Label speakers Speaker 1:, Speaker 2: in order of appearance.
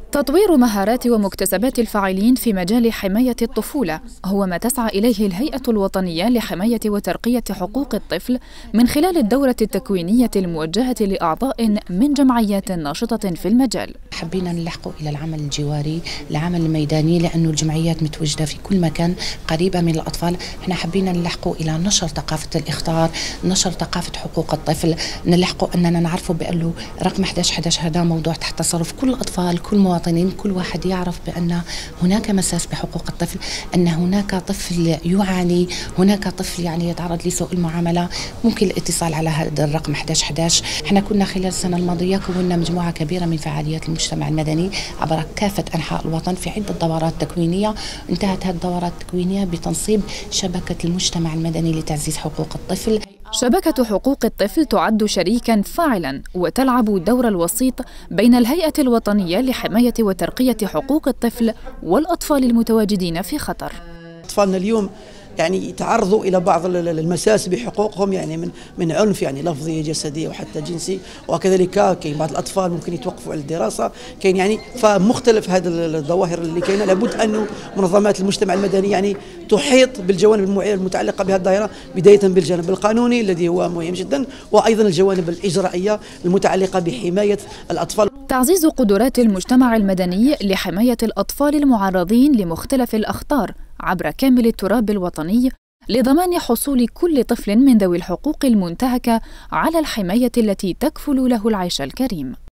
Speaker 1: تطوير مهارات ومكتسبات الفاعلين في مجال حماية الطفولة هو ما تسعى إليه الهيئة الوطنية لحماية وترقية حقوق الطفل من خلال الدورة التكوينية الموجهة لأعضاء من جمعيات ناشطة في المجال.
Speaker 2: حبينا نلحقوا إلى العمل الجواري، العمل الميداني، لأنه الجمعيات متواجدة في كل مكان قريبة من الأطفال. احنا حبينا نلحقوا إلى نشر ثقافة الإخطار، نشر ثقافة حقوق الطفل، نلحقوا أننا نعرفوا بأنه رقم 1111 هذا موضوع تحت تصرف كل الأطفال، كل مواطنين، كل واحد يعرف بأن هناك مساس بحقوق الطفل، أن هناك طفل يعاني، هناك طفل يتعرض لسوء المعاملة، ممكن الاتصال على هذا الرقم 1111. احنا كنا خلال السنة الماضية كونا مجموعة كبيرة من فعاليات المجتمع المدني عبر كافة أنحاء الوطن في عدة دورات تكوينية. انتهت هذه الدورات التكوينية بتنصيب شبكة المجتمع المدني لتعزيز حقوق الطفل.
Speaker 1: شبكة حقوق الطفل تعد شريكاً فاعلاً وتلعب دور الوسيط بين الهيئة الوطنية لحماية وترقية حقوق الطفل والأطفال المتواجدين في خطر.
Speaker 3: أطفالنا اليوم يتعرضوا إلى بعض المساس بحقوقهم، من عنف لفظي جسدي وحتى جنسي، وكذلك كاين بعض الأطفال ممكن يتوقفوا عن الدراسة، كاين فمختلف هذه الظواهر اللي كاينه. لابد أن منظمات المجتمع المدني تحيط بالجوانب المتعلقة بهذه الظاهرة، بداية بالجانب القانوني الذي هو مهم جدا، وأيضا الجوانب الإجرائية المتعلقة بحماية الأطفال.
Speaker 1: تعزيز قدرات المجتمع المدني لحماية الأطفال المعرضين لمختلف الأخطار عبر كامل التراب الوطني لضمان حصول كل طفل من ذوي الحقوق المنتهكة على الحماية التي تكفل له العيش الكريم.